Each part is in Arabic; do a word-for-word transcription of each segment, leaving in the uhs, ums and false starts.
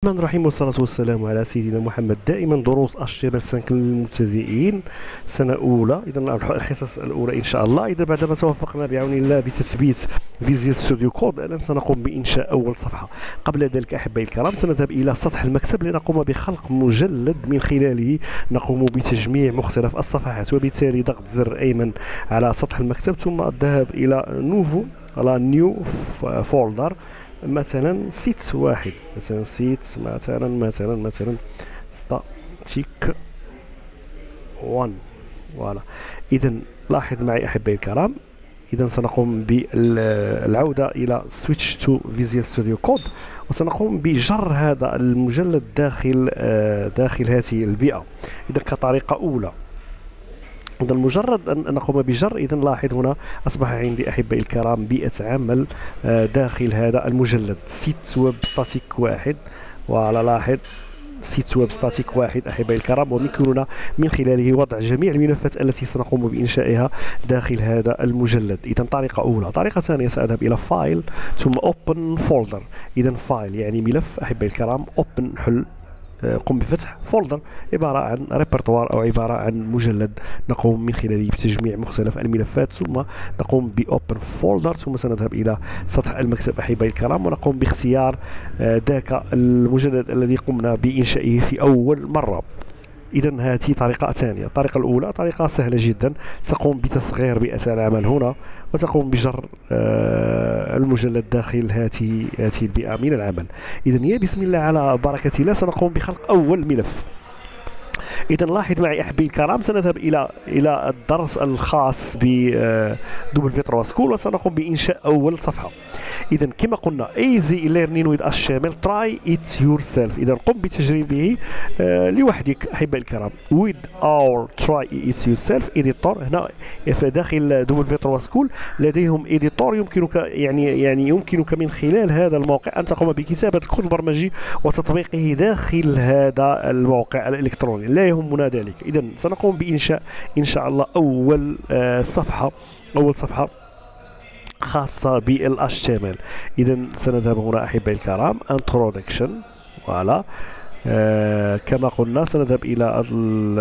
الرحمن الرحيم والصلاة والسلام على سيدنا محمد. دائما دروس اتش تي ام ال خمسة للمبتدئين سنة أولى. إذا الحصص الأولى إن شاء الله. إذا بعدما توفقنا بعون الله بتثبيت فيزيوال ستوديو كود، الآن سنقوم بإنشاء أول صفحة. قبل ذلك أحبائي الكرام سنذهب إلى سطح المكتب لنقوم بخلق مجلد من خلاله نقوم بتجميع مختلف الصفحات، وبالتالي ضغط زر أيمن على سطح المكتب ثم الذهاب إلى نوفو على نيو فولدر، مثلا سيت واحد، مثلا سيت مثلا مثلا مثلا ستاتيك واحد. فوالا. اذا لاحظ معي احبائي الكرام، اذا سنقوم بالعوده الى سويتش تو فيزيوال ستوديو كود، وسنقوم بجر هذا المجلد داخل داخل هذه البيئه. اذا كطريقه اولى، إذا مجرد أن نقوم بجر، إذا لاحظ هنا أصبح عندي أحبائي الكرام بيئة عمل داخل هذا المجلد سيت ويب ستاتيك واحد. وعلى لاحظ سيت ويب ستاتيك واحد أحبائي الكرام، ويمكننا من خلاله وضع جميع الملفات التي سنقوم بإنشائها داخل هذا المجلد. إذا طريقة أولى. طريقة ثانية، سأذهب إلى فايل ثم اوبن فولدر. إذا فايل يعني ملف أحبائي الكرام، اوبن حل قم بفتح فولدر عبارة عن ريبرتوار أو عبارة عن مجلد نقوم من خلاله بتجميع مختلف الملفات، ثم نقوم بأوبن فولدر، ثم سنذهب إلى سطح المكتب أحبائي الكرام ونقوم باختيار ذاك المجلد الذي قمنا بإنشائه في أول مرة. إذا هذه طريقة ثانية. الطريقة الأولى طريقة سهلة جدا، تقوم بتصغير بيئة العمل هنا وتقوم بجر آه المجلد داخل هذه هذه البيئة من العمل. إذا يا بسم الله على بركة الله سنقوم بخلق أول ملف. إذا لاحظ معي أحبائي الكرام، سنذهب إلى إلى الدرس الخاص ب دبل في ثري سكول وسنقوم بإنشاء أول صفحة. إذا كما قلنا easy learning with اتش تي ام ال try it yourself. إذا قم بتجريبه آه لوحدك أحبائي الكرام. with our try it yourself editor. هنا داخل دبل في ثري سكول لديهم editor يمكنك يعني يعني يمكنك من خلال هذا الموقع أن تقوم بكتابة الكود البرمجي وتطبيقه داخل هذا الموقع الإلكتروني، لا يهمنا ذلك. إذا سنقوم بإنشاء إن شاء الله أول آه صفحة أول صفحة خاصة بال اتش تي ام ال. إذا سنذهب هنا أحبائي الكرام introduction. فوالا. آه كما قلنا سنذهب إلى ال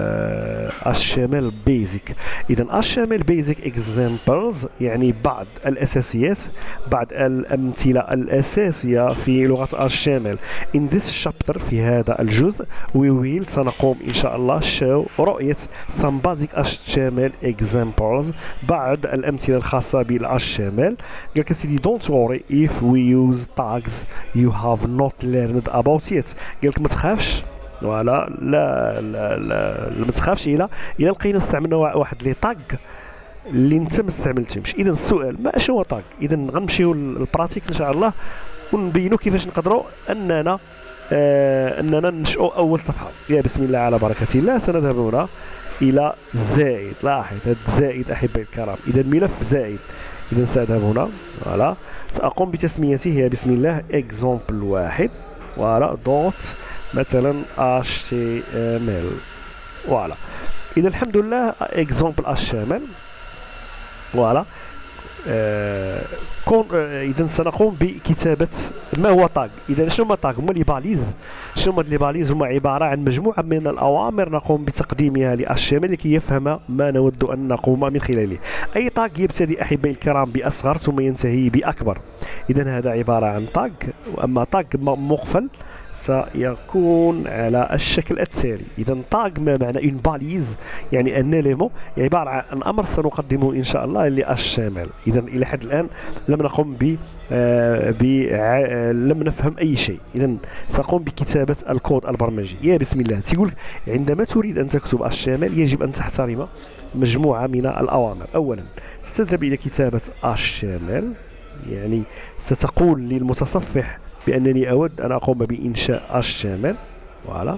اتش تي ام ال basic. إذا اتش تي ام ال basic examples يعني بعض الأساسيات، بعض الأمثلة الأساسية في لغة اتش تي ام ال. in this chapter في هذا الجزء we will سنقوم إن شاء الله show رؤية some basic اتش تي ام ال examples، بعض الأمثلة الخاصة بال اتش تي ام ال. قال لك سيدي don't worry if we use tags you have not learned about yet. قال لك ما تخافش، ولا لا لا لا ما تخافش الى الى لقينا استعملنا واحد لي طاغ اللي انت ما استعملتهمش. اذا السؤال ما شنو هو طاغ؟ اذا غنمشيو للبراتيك ان شاء الله ونبينوا كيفاش نقدروا اننا آه اننا ننشئوا اول صفحه. يا بسم الله على بركه الله. سنذهب هنا الى زائد. لاحظ هذا زائد احبائي الكرام، اذا ملف زائد. اذا ساذهب هنا فوالا، ساقوم بتسميته يا بسم الله اكزامبل واحد فوالا دوت مثلا اتش تي ام ال. فوالا. اذا الحمد لله اكزامبل اتش تي ام ال. فوالا. آه كون آه اذا سنقوم بكتابه ما هو طاغ. اذا شنو هما طاغ؟ هما لي باليز. شنو هما لي باليز؟ هما عباره عن مجموعه من الاوامر نقوم بتقديمها ل اتش تي ام ال لكي يفهم ما نود ان نقوم من خلاله. اي طاغ يبتدي احبائي الكرام باصغر ثم ينتهي باكبر. اذا هذا عباره عن طاغ، واما طاغ مقفل سيكون على الشكل التالي. إذا طاغ ما معنى اون باليز يعني ان ليمون، عبارة عن أمر سنقدمه إن شاء الله ل اتش تي ام ال. إذا إلى حد الآن لم نقم ب آه ب آه لم نفهم أي شيء. إذا سأقوم بكتابة الكود البرمجي. يا بسم الله. تقول عندما تريد أن تكتب اتش تي ام ال يجب أن تحترم مجموعة من الأوامر. أولا ستذهب إلى كتابة اتش تي ام ال، يعني ستقول للمتصفح بأنني أود أن أقوم بإنشاء اتش تي ام ال. فوالا.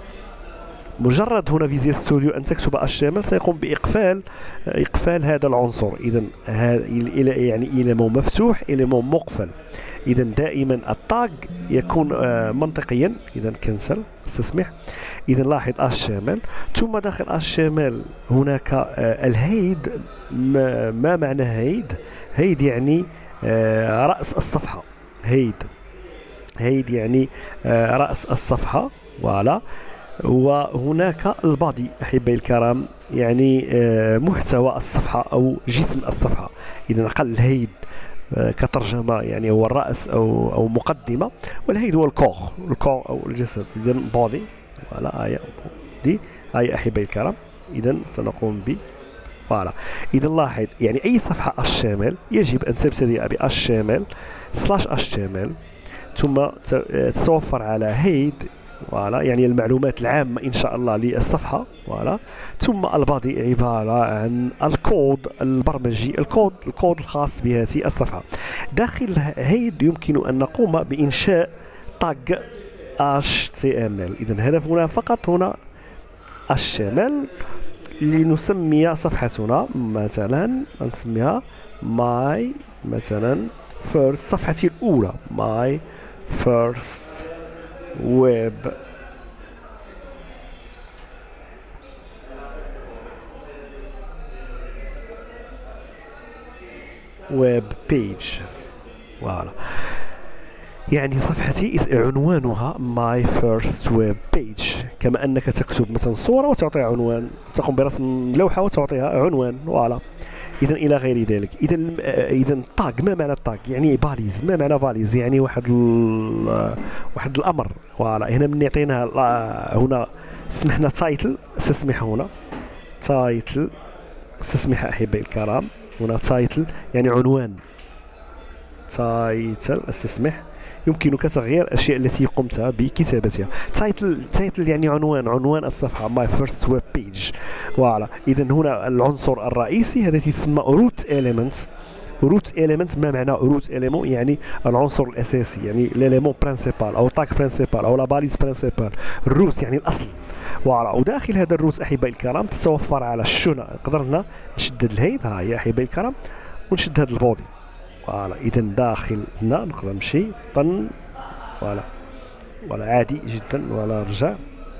مجرد هنا فيزيوال ستوديو أن تكتب اتش تي ام ال سيقوم بإقفال إقفال هذا العنصر. إذا إلى يعني إيليمون مفتوح إيليمون مقفل. إذا دائما الطاغ يكون آه منطقيا. إذا كنسل استسمح. إذا لاحظ اتش تي ام ال ثم داخل اتش تي ام ال هناك آه الهيد. ما, ما معنى هيد؟ هيد يعني آه رأس الصفحة. هيد هيد يعني آه رأس الصفحة، فوالا. وهناك البادي أحبائي الكرام، يعني آه محتوى الصفحة أو جسم الصفحة. إذا قال الهيد آه كترجمة يعني هو الرأس أو أو مقدمة، والهيد هو الكور، الكور أو الجسد. إذا بودي، فوالا، هاي دي هاي أحبائي الكرام. إذا سنقوم ب فوالا. إذا لاحظ يعني أي صفحة اتش تي ام ال يجب أن تبتدئ ب اتش تي ام ال سلاش اتش تي ام ال، ثم تتوفر على هيد، فوالا، يعني المعلومات العامة إن شاء الله للصفحة، فوالا. ثم البادي عبارة عن الكود البرمجي، الكود الكود الخاص بهذه الصفحة. داخل هيد يمكن أن نقوم بإنشاء تاج اتش تي ام ال. إذا هدفنا فقط هنا اتش تي ام ال لنسمي صفحتنا، مثلا نسميها ماي مثلا فيرست، صفحتي الأولى، ماي فيرست ويب ويب بيج، فوالا. يعني صفحتي عنوانها my first web page، كما أنك تكتب مثلا صورة وتعطيها عنوان، تقوم برسم لوحة وتعطيها عنوان، فوالا. إذا إلى غير ذلك. إذا إذا تاج، ما معنى تاج؟ يعني باليز. ما معنى باليز؟ يعني واحد واحد الأمر، فوالا. هنا من يعطينا هنا سمحنا تايتل، استسمح هنا تايتل، استسمح أحبائي الكرام، هنا تايتل يعني عنوان، تايتل استسمح. يمكنك تغيير الأشياء التي قمت بكتابتها. تايتل تايتل يعني عنوان، عنوان الصفحة my first web page، فوالا. إذا هنا العنصر الرئيسي هذا يسمى root element. root element ما معنى root element؟ يعني العنصر الأساسي، يعني l'élément principal أو tag principal أو la balise principal. الروت يعني الأصل، فوالا. وداخل هذا الروت أحبائي الكرام تتوفر على الشنة. قدرنا نشدد الهيد، ها هي أحبائي الكرام، ونشد هذا البودي، فوالا. إذا داخل هنا نقدر نمشي طن، فوالا، ولا عادي جدا، ولا رجع.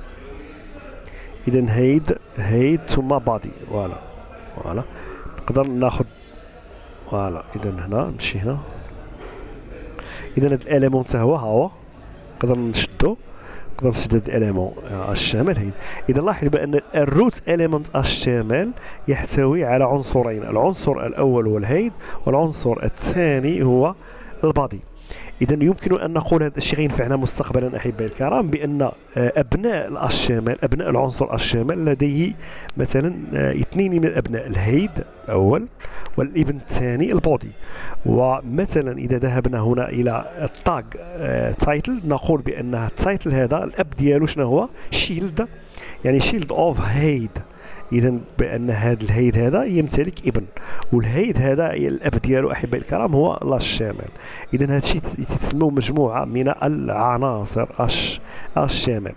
إذا هيد هيد ثم بادي، فوالا، فوالا. نقدر ناخذ، فوالا. إذا هنا نمشي هنا، إذا هذا الاليمون حتى هو ها هو نقدر نشدو، نقدر نشد هذا الاليمون اتش تي ام ال هيد. إذا لاحظ بأن الروت اليمنت اتش تي ام ال يحتوي على عنصرين، العنصر الأول هو الهيد، والعنصر الثاني هو البادي. إذا يمكن أن نقول هذا الشيء ينفعنا مستقبلا أحبائي الكرام، بأن أبناء ال اتش تي ام ال، أبناء العنصر اتش تي ام ال لديه مثلا اثنين من الأبناء، الهيد الأول والابن الثاني البودي. ومثلا إذا ذهبنا هنا إلى التاج تايتل نقول بأن التايتل هذا الأب ديالو شنو هو؟ شيلد، يعني شيلد أوف هيد. إذا بأن هذا الهيد هذا يمتلك ابن، والهيد هذا الأب ديالو أحبائي الكرام هو لاش تي ام ال. إذا هذا الشيء تسمى مجموعة من العناصر اش تي ام ال.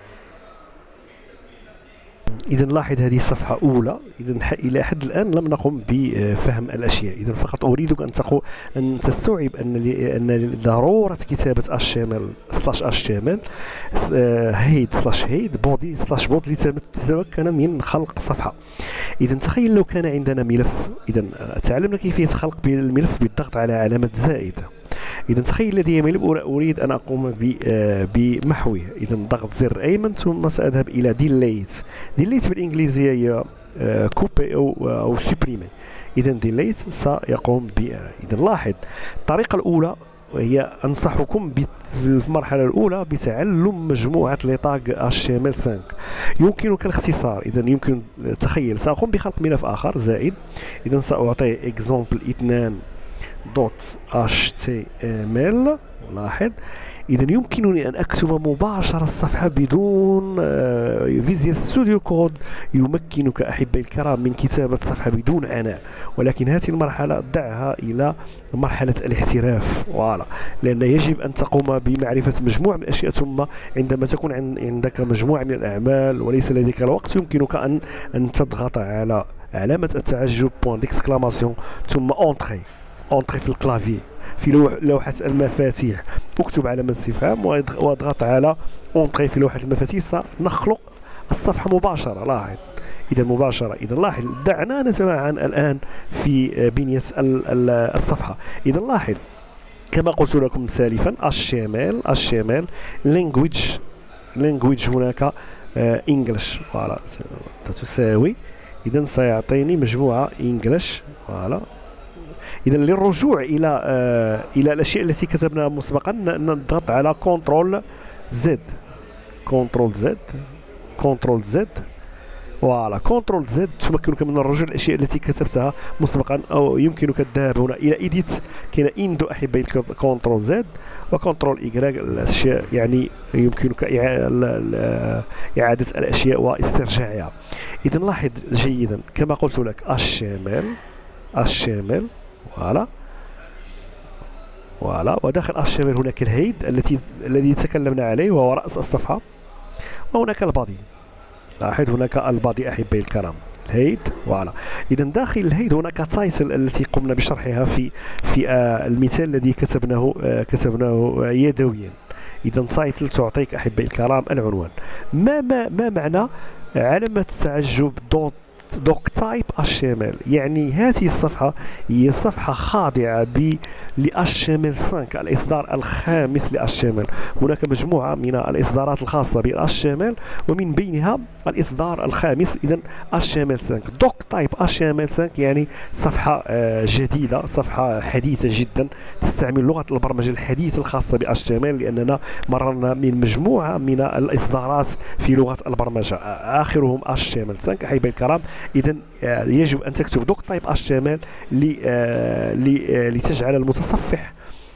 إذا لاحظ هذه صفحة أولى. إذا إلى حد الآن لم نقم بفهم الأشياء. إذا فقط أريدك أن تقول أن تستوعب أن أن ضرورة كتابة اتش تي ام ال سلاش اتش تي ام ال هيد سلاش هيد بودي سلاش بود لتتمكن من خلق صفحة. إذا تخيل لو كان عندنا ملف. إذا تعلمنا كيفية خلق الملف بالضغط على علامة زائد. إذا تخيل لدي ملف أريد أن أقوم بمحوه. إذا ضغط زر أيمن ثم سأذهب إلى ديليت. ديليت بالإنجليزية هي كوبي أو أو سوبريمي. إذا ديليت سيقوم ب. إذا لاحظ الطريقة الأولى وهي أنصحكم في المرحلة الأولى بتعلم مجموعة لتاج اتش تي ام ال خمسة. يمكنك الاختصار. إذا يمكن تخيل سأقوم بخلق ملف آخر زائد. إذا سأعطي اكزامبل اثنان دوت اتش تي ام ال. لاحظ إذا يمكنني أن أكتب مباشرة الصفحة بدون فيزيوال ستوديو كود يمكنك أحبائي الكرام من كتابة صفحة بدون عناء. ولكن هذه المرحلة دعها إلى مرحلة الاحتراف، فوالا، لأن يجب أن تقوم بمعرفة مجموعة من الأشياء. ثم عندما تكون عندك مجموعة من الأعمال وليس لديك الوقت يمكنك أن أن تضغط على علامة التعجب بوان ديكسكلاماسيون ثم أونتري أونتري في الكلافي في لوحة المفاتيح. اكتب علامة استفهام واضغط على أونتري في لوحة المفاتيح سنخلق الصفحة مباشرة. لاحظ إذا مباشرة. إذا لاحظ دعنا نتمعن الآن في بنية الصفحة. إذا لاحظ كما قلت لكم سالفا الشمال الشمال لانجويج لانجويج هناك انجلش فوالا تساوي، اذا سيعطيني مجموعه انجلش فوالا. اذا للرجوع الى آه الى الاشياء التي كتبناها مسبقا نضغط على كنترول زد كنترول زد كنترول زد فوالا كنترول زد تمكنك من الرجوع للاشياء التي كتبتها مسبقا، او يمكنك الذهاب هنا الى ايديت كاين اندو احبائي كنترول زد وكنترول ايكغيك الاشياء، يعني يمكنك اعاده الاشياء واسترجاعها. اذا لاحظ جيدا كما قلت لك الشمال الشمال فوالا فوالا، وداخل الشمال هناك الهيد التي الذي تكلمنا عليه وهو راس الصفحه، وهناك البادي. لاحظ هناك البادي احبائي الكرام الهيد فوالا. اذا داخل الهيد هناك تايتل التي قمنا بشرحها في في آه المثال الذي كتبناه آه كتبناه آه يدويا. اذا تايتل تعطيك احبائي الكرام العنوان. ما ما ما معنى علامه التعجب دوت دوك تايب الشمال؟ يعني هذه الصفحة هي صفحة خاضعة ب للشمال خمسة الإصدار الخامس للشمال. هناك مجموعة من الإصدارات الخاصة بالشمال ومن بينها الإصدار الخامس. إذا الشمال خمسة دوك تايب الشمال خمسة يعني صفحة جديدة، صفحة حديثة جدا تستعمل لغة البرمجة الحديثة الخاصة بالشمال، لأننا مررنا من مجموعة من الإصدارات في لغة البرمجة آخرهم الشمال خمسة أحبائي الكرام. إذا يجب أن تكتب دوك تايب الشمال لتجعل المتصفح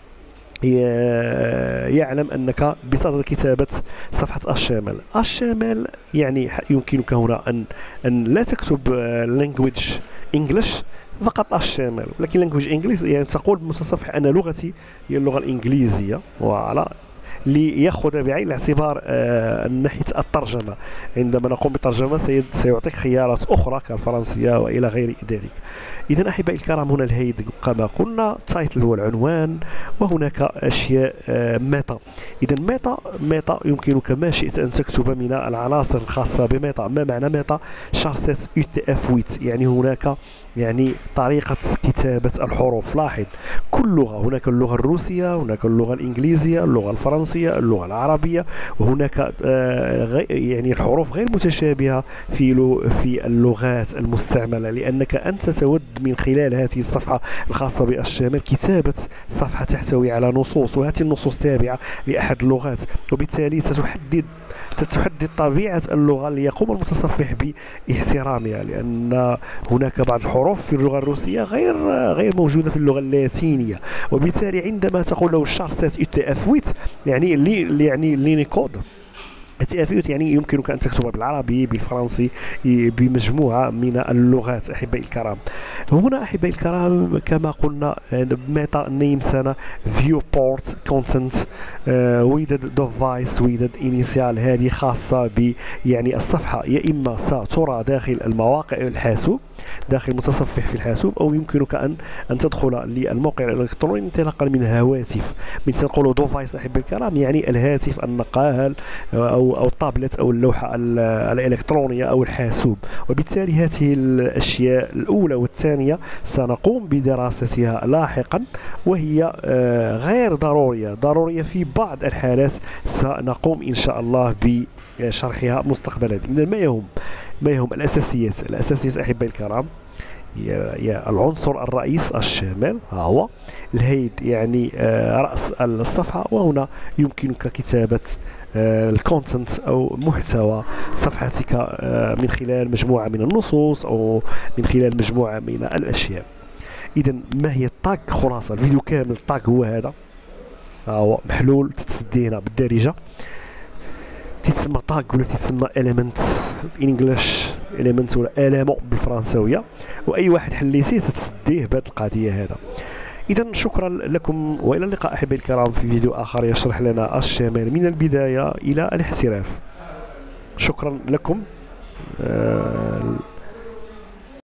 يعلم أنك بصدد كتابة صفحة الشمال. الشمال يعني يمكنك هنا أن أن لا تكتب language English فقط الشمال، ولكن language English يعني تقول بالمتصفح أن لغتي هي اللغة الإنجليزية وعلى ليأخذ بعين الاعتبار آه ناحية الترجمة. عندما نقوم بالترجمة سيعطيك خيارات أخرى كالفرنسية وإلى غير ذلك. إذا أحبائي الكرام هنا الهيد كما قلنا، تايتل هو العنوان، وهناك أشياء آه ميتا. إذا ميتا ميتا يمكنك ما شئت أن تكتب من العناصر الخاصة بميتا. ما معنى ميتا؟ شارسيت يو تي اف ثمانية، يعني هناك يعني طريقة كتابة الحروف. لاحظ كل لغة، هناك اللغة الروسية، هناك اللغة الإنجليزية، اللغة الفرنسية، اللغة العربية، وهناك آه يعني الحروف غير متشابهة في في اللغات المستعملة، لأنك أنت تود من خلال هذه الصفحة الخاصة بالشمال كتابة صفحة تحتوي على نصوص، وهذه النصوص تابعة لأحد اللغات، وبالتالي ستحدد تحدد طبيعة اللغة اللي يقوم المتصفح باحترامها، لأن هناك بعض الحروف في اللغة الروسية غير غير موجودة في اللغة اللاتينية، وبالتالي عندما تقول له شارسيت يو تي اف ثمانية يعني اللي يعني لينيكود التأفيوت يعني يمكنك أن تكتبها بالعربي بالفرنسي بمجموعة من اللغات أحبائي الكرام. هنا أحبائي الكرام كما قلنا ميتا نيم سنة فيو بورت كونتنت ويدد ديفايس ويدد انيسيال، هذه خاصة ب يعني الصفحة يا إما سترى داخل المواقع الحاسوب داخل متصفح في الحاسوب، او يمكنك ان ان تدخل للموقع الالكتروني انطلاقا من هواتف. من تنقولوا ديفايس احبائي الكرام يعني الهاتف النقال او او الطابلت او اللوحه الالكترونيه او الحاسوب، وبالتالي هذه الاشياء الاولى والثانيه سنقوم بدراستها لاحقا، وهي غير ضروريه ضروريه في بعض الحالات سنقوم ان شاء الله بشرحها مستقبلا. من ما يهم ما يهم الاساسيات الاساسيات احبائي الكرام يا العنصر الرئيس الشمال ها هو الهيد يعني آه راس الصفحه، وهنا يمكنك كتابه آه الكونتنت او محتوى صفحتك آه من خلال مجموعه من النصوص او من خلال مجموعه من الاشياء. اذا ما هي التاج؟ خلاصه الفيديو كامل التاج هو هذا ها هو محلول تتسدي هنا بالدارجه، تتسمى تاج ولا تتسمى إليمنت بالانجلش إليمنت ولا إليمون بالفرنساويه، واي واحد حليتيه تتسديه بهذه القضيه هذا. اذا شكرا لكم والى اللقاء احبائي الكرام في فيديو اخر يشرح لنا الشمال من البدايه الى الاحتراف. شكرا لكم. آه